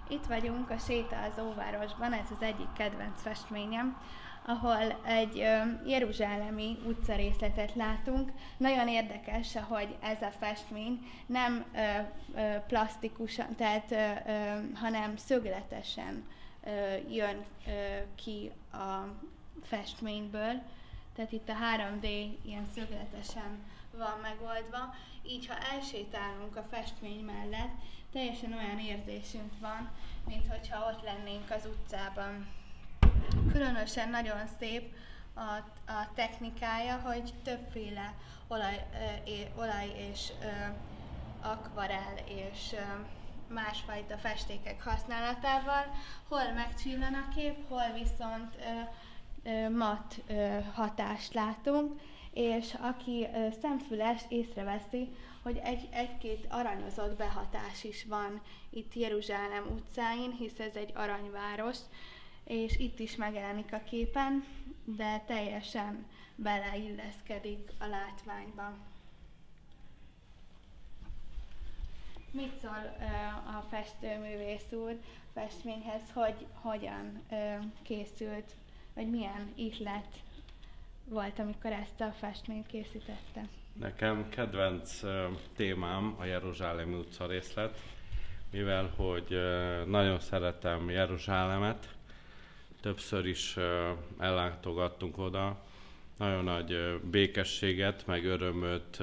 Itt vagyunk a Séta az Óvárosban, ez az egyik kedvenc festményem, ahol egy jeruzsálemi utcarészletet látunk. Nagyon érdekes, hogy ez a festmény nem plastikusan, hanem szögletesen jön ki a festményből. Tehát itt a 3D ilyen szögletesen van megoldva. Így, ha elsétálunk a festmény mellett, teljesen olyan érzésünk van, mint hogyha ott lennénk az utcában. Különösen nagyon szép a technikája, hogy többféle olaj és akvarell és másfajta festékek használatával, hol megcsillan a kép, hol viszont matt hatást látunk, és aki szemfüles észreveszi, hogy egy-két aranyozott behatás is van itt Jeruzsálem utcáin, hisz ez egy aranyváros, és itt is megjelenik a képen, de teljesen beleilleszkedik a látványba. Mit szól a festőművész úr festményhez, hogy hogyan készült, vagy milyen ihlet volt, amikor ezt a festményt készítette? Nekem kedvenc témám a Jeruzsálemi utcarészlet, mivel hogy nagyon szeretem Jeruzsálemet, többször is ellátogattunk oda, nagyon nagy békességet, meg örömöt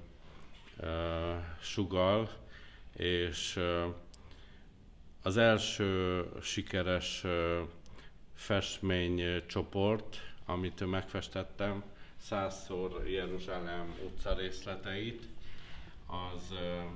sugall, és az első sikeres festménycsoport, amit megfestettem, 100-szor Jeruzsálem utcarészleteit, az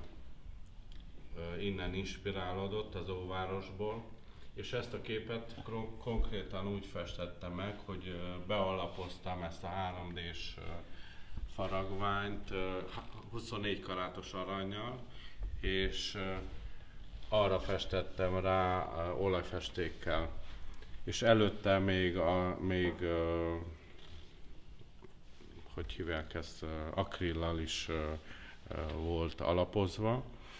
innen inspirálódott az Óvárosból, és ezt a képet konkrétan úgy festettem meg, hogy bealapoztam ezt a 3D-s faragványt 24 karátos arannyal, és arra festettem rá olajfestékkel. És előtte még hogy hívják ezt, akrillal is volt alapozva.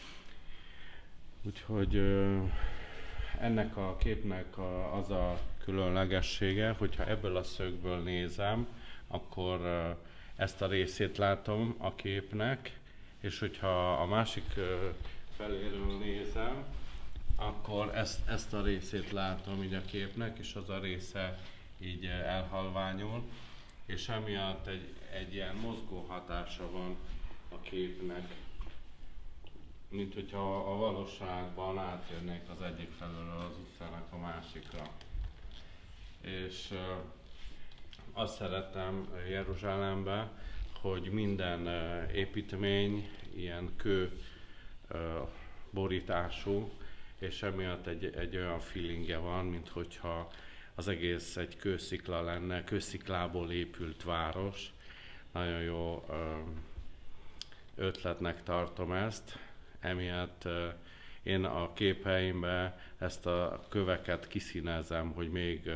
Úgyhogy ennek a képnek az a különlegessége, hogyha ebből a szögből nézem, akkor ezt a részét látom a képnek, és hogyha a másik feléről nézem, akkor ezt a részét látom így a képnek, és az a része így elhalványul, és emiatt egy ilyen mozgó hatása van a képnek, mint hogyha a valóságban átjönnék az egyik felől az utcának a másikra. És azt szeretem Jeruzsálemben, hogy minden építmény ilyen kő borítású, és emiatt egy olyan feelingje van, mint hogyha az egész egy kőszikla lenne, kősziklából épült város. Nagyon jó ötletnek tartom ezt, emiatt én a képeimben ezt a köveket kiszínezem, hogy még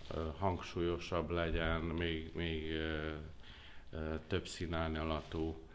hangsúlyosabb legyen, még több színárnyalatú